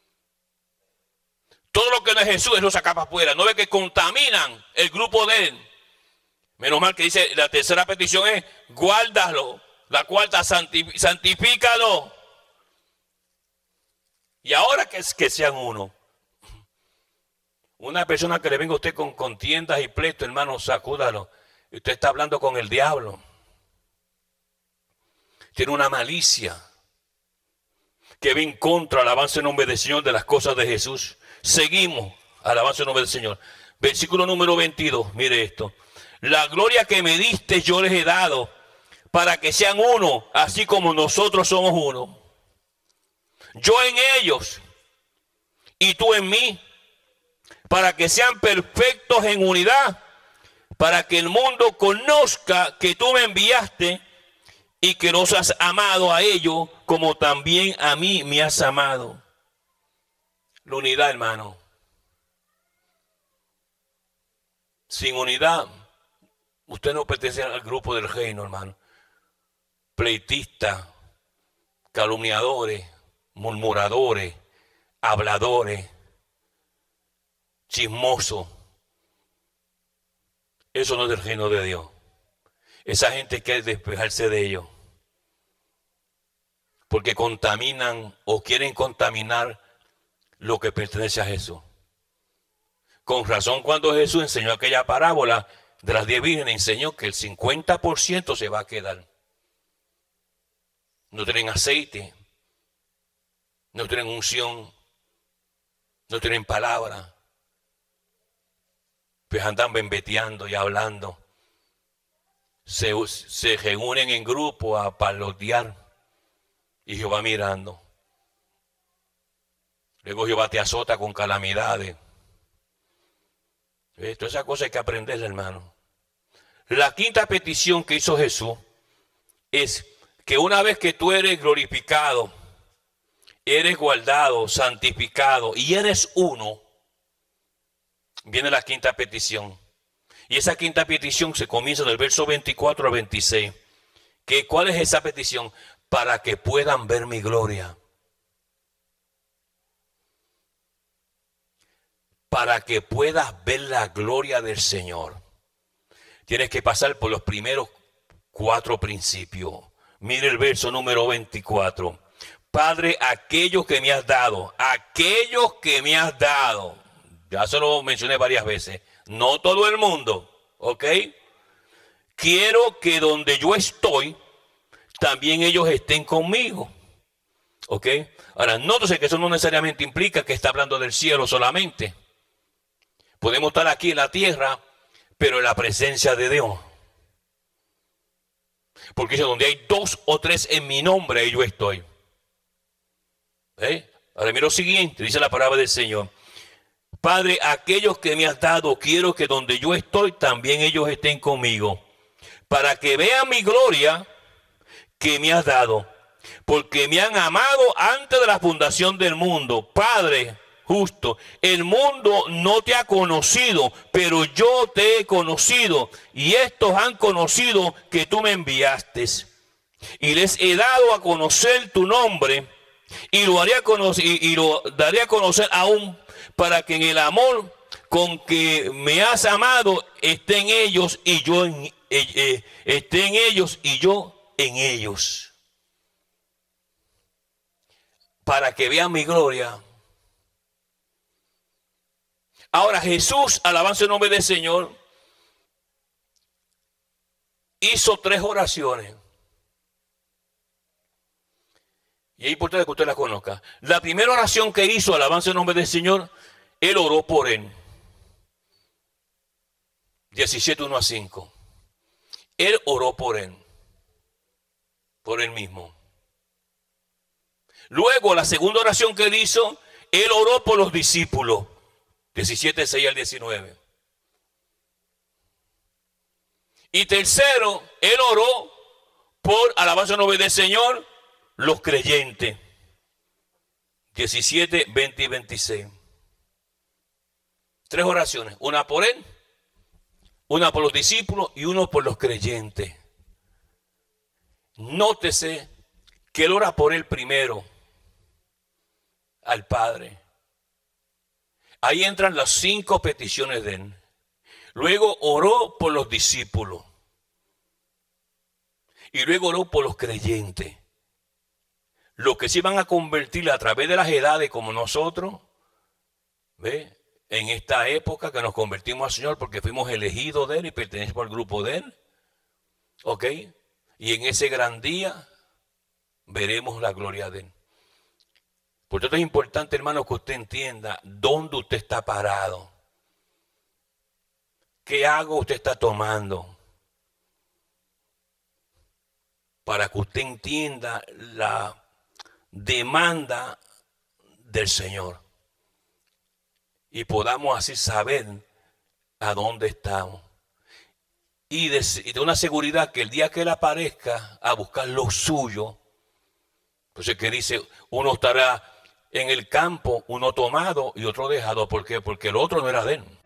S1: Todo lo que no es Jesús, él lo saca para afuera. No ve que contaminan el grupo de él. Menos mal que dice, la tercera petición es, guárdalo. La cuarta, santifícalo. Y ahora que, es, que sean uno. Una persona que le venga a usted con contiendas y pleitos, hermano, sacúdalo. Usted está hablando con el diablo. Tiene una malicia que va en contra al avance en nombre del Señor de las cosas de Jesús. Seguimos al avance en nombre del Señor. Versículo número veintidós, mire esto. La gloria que me diste yo les he dado para que sean uno, así como nosotros somos uno. Yo en ellos y tú en mí, para que sean perfectos en unidad, para que el mundo conozca que tú me enviaste y que los has amado a ellos como también a mí me has amado. La unidad, hermano. Sin unidad, usted no pertenece al grupo del reino, hermano. Pleitistas, calumniadores, murmuradores, habladores, chismosos. Eso no es del reino de Dios. Esa gente quiere despejarse de ellos. Porque contaminan o quieren contaminar lo que pertenece a Jesús. Con razón, cuando Jesús enseñó aquella parábola de las diez vírgenes, enseñó que el cincuenta por ciento se va a quedar. No tienen aceite, no tienen unción, no tienen palabra. Pues andan bembeteando y hablando. Se, se reúnen en grupo a parlotear y Jehová mirando. Luego Jehová te azota con calamidades. Esto, esa cosa hay que aprenderla, hermano. La quinta petición que hizo Jesús es que una vez que tú eres glorificado, eres guardado, santificado y eres uno, viene la quinta petición. Y esa quinta petición se comienza del verso veinticuatro al veintiséis. ¿Que, ¿Cuál es esa petición? Para que puedan ver mi gloria. Para que puedas ver la gloria del Señor. Tienes que pasar por los primeros cuatro principios. Mire el verso número veinticuatro. Padre, aquellos que me has dado, aquellos que me has dado. Ya se lo mencioné varias veces. No todo el mundo, ¿ok? Quiero que donde yo estoy, también ellos estén conmigo, ¿ok? Ahora, nótese que eso no necesariamente implica que está hablando del cielo solamente. Podemos estar aquí en la tierra, pero en la presencia de Dios. Porque dice, donde hay dos o tres en mi nombre, ahí yo estoy. ¿Eh? Ahora mira lo siguiente, dice la palabra del Señor. Padre, aquellos que me has dado, quiero que donde yo estoy, también ellos estén conmigo, para que vean mi gloria que me has dado, porque me han amado antes de la fundación del mundo. Padre justo, el mundo no te ha conocido, pero yo te he conocido, y estos han conocido que tú me enviaste, y les he dado a conocer tu nombre, y lo haré a conocer, y, y lo daré a conocer aún, para que en el amor con que me has amado esté en ellos y yo en eh, eh, esté en ellos y yo en ellos, para que vean mi gloria. Ahora Jesús, alabanza el nombre del Señor, hizo tres oraciones. Y es importante que usted la conozca. La primera oración que hizo, alabanza el nombre del Señor, él oró por él. diecisiete, uno a cinco. Él oró por él. Por él mismo. Luego, la segunda oración que él hizo, él oró por los discípulos. diecisiete, seis al diecinueve. Y tercero, él oró por, alabanza el nombre del Señor, los creyentes. diecisiete, veinte y veintiséis. Tres oraciones. Una por él, una por los discípulos y uno por los creyentes. Nótese que él ora por él primero, al Padre. Ahí entran las cinco peticiones de él. Luego oró por los discípulos. Y luego oró por los creyentes. Los que se iban a convertir a través de las edades como nosotros. ¿Ve? En esta época que nos convertimos al Señor porque fuimos elegidos de él y pertenecemos al grupo de él. ¿Ok? Y en ese gran día veremos la gloria de él. Por eso es importante, hermano, que usted entienda dónde usted está parado. ¿Qué hago usted está tomando? Para que usted entienda la demanda del Señor. Y podamos así saber a dónde estamos. Y de, y de una seguridad que el día que Él aparezca a buscar lo suyo, entonces que dice, uno estará en el campo, uno tomado y otro dejado. ¿Por qué? Porque el otro no era de Él.